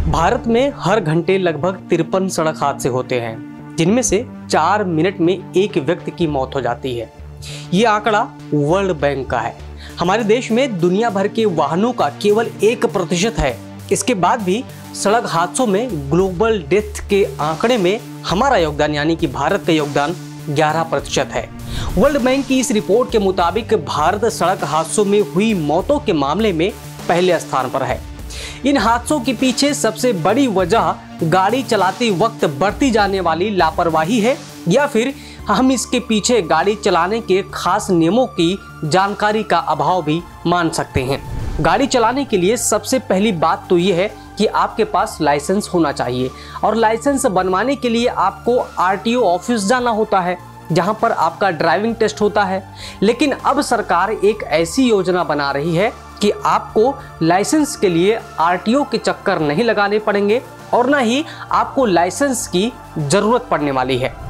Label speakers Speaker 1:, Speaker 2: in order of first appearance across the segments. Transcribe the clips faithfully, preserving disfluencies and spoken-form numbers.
Speaker 1: भारत में हर घंटे लगभग तिरपन सड़क हादसे होते हैं, जिनमें से चार मिनट में एक व्यक्ति की मौत हो जाती है। ये आंकड़ा वर्ल्ड बैंक का है। हमारे देश में दुनिया भर के वाहनों का केवल एक प्रतिशत है। इसके बाद भी सड़क हादसों में ग्लोबल डेथ के आंकड़े में हमारा योगदान यानी कि भारत का योगदान ग्यारह प्रतिशत है। वर्ल्ड बैंक की इस रिपोर्ट के मुताबिक भारत सड़क हादसों में हुई मौतों के मामले में पहले स्थान पर है। इन हादसों के पीछे सबसे बड़ी वजह गाड़ी चलाते वक्त बरती जाने वाली लापरवाही है या फिर हम इसके पीछे गाड़ी चलाने के खास नियमों की जानकारी का अभाव भी मान सकते हैं। गाड़ी चलाने के लिए सबसे पहली बात तो ये है कि आपके पास लाइसेंस होना चाहिए और लाइसेंस बनवाने के लिए आपको आरटीओ ऑफिस जाना होता है, जहां पर आपका ड्राइविंग टेस्ट होता है। लेकिन अब सरकार एक ऐसी योजना बना रही है कि आपको लाइसेंस के लिए आरटीओ के चक्कर नहीं लगाने पड़ेंगे और न ही आपको लाइसेंस की जरूरत पड़ने वाली है।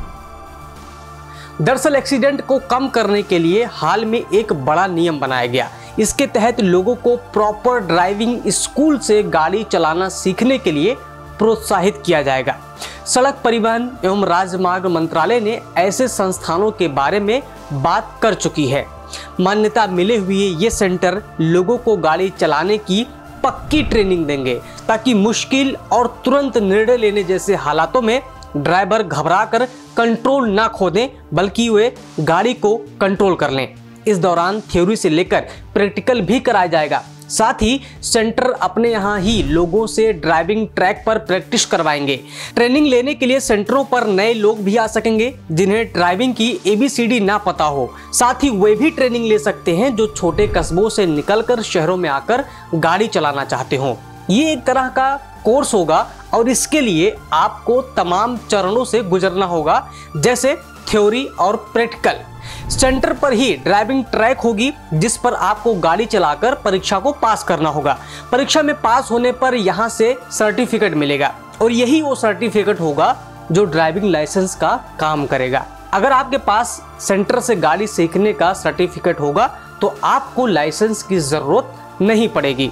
Speaker 1: दरअसल एक्सीडेंट को कम करने के लिए हाल में एक बड़ा नियम बनाया गया। इसके तहत लोगों को प्रॉपर ड्राइविंग स्कूल से गाड़ी चलाना सीखने के लिए प्रोत्साहित किया जाएगा। सड़क परिवहन एवं राजमार्ग मंत्रालय ने ऐसे संस्थानों के बारे में बात कर चुकी है। मान्यता मिले हुए ये सेंटर लोगों को गाड़ी चलाने की पक्की ट्रेनिंग देंगे ताकि मुश्किल और तुरंत निर्णय लेने जैसे हालातों में ड्राइवर घबराकर कंट्रोल ना खो दें, बल्कि वे गाड़ी को कंट्रोल कर लें। इस दौरान थ्योरी से लेकर प्रैक्टिकल भी कराया जाएगा। साथ ही सेंटर अपने यहाँ ही लोगों से ड्राइविंग ट्रैक पर प्रैक्टिस करवाएंगे। ट्रेनिंग लेने के लिए सेंटरों पर नए लोग भी आ सकेंगे जिन्हें ड्राइविंग की एबीसीडी ना पता हो। साथ ही वे भी ट्रेनिंग ले सकते हैं जो छोटे कस्बों से निकलकर शहरों में आकर गाड़ी चलाना चाहते हों। ये एक तरह का कोर्स होगा और इसके लिए आपको तमाम चरणों से गुजरना होगा, जैसे थ्योरी और प्रैक्टिकल। सेंटर पर ही ड्राइविंग ट्रैक होगी जिस पर आपको गाड़ी चलाकर परीक्षा को पास करना होगा। परीक्षा में पास होने पर यहाँ से सर्टिफिकेट मिलेगा और यही वो सर्टिफिकेट होगा जो ड्राइविंग लाइसेंस का काम करेगा। अगर आपके पास सेंटर से गाड़ी सीखने का सर्टिफिकेट होगा तो आपको लाइसेंस की जरूरत नहीं पड़ेगी।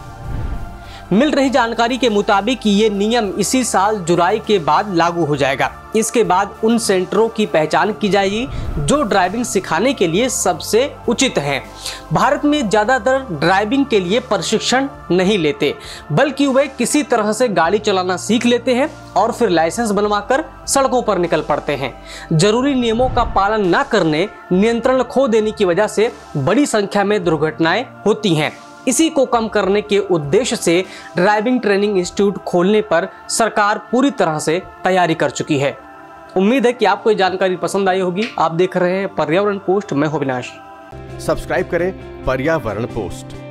Speaker 1: मिल रही जानकारी के मुताबिक ये नियम इसी साल जुलाई के बाद लागू हो जाएगा। इसके बाद उन सेंटरों की पहचान की जाएगी जो ड्राइविंग सिखाने के लिए सबसे उचित हैं। भारत में ज़्यादातर ड्राइविंग के लिए प्रशिक्षण नहीं लेते, बल्कि वे किसी तरह से गाड़ी चलाना सीख लेते हैं और फिर लाइसेंस बनवाकर सड़कों पर निकल पड़ते हैं। जरूरी नियमों का पालन न करने, नियंत्रण खो देने की वजह से बड़ी संख्या में दुर्घटनाएं होती हैं। इसी को कम करने के उद्देश्य से ड्राइविंग ट्रेनिंग इंस्टीट्यूट खोलने पर सरकार पूरी तरह से तैयारी कर चुकी है। उम्मीद है कि आपको ये जानकारी पसंद आई होगी। आप देख रहे हैं पर्यावरण पोस्ट, मैं हूं अविनाश।
Speaker 2: सब्सक्राइब करें पर्यावरण पोस्ट।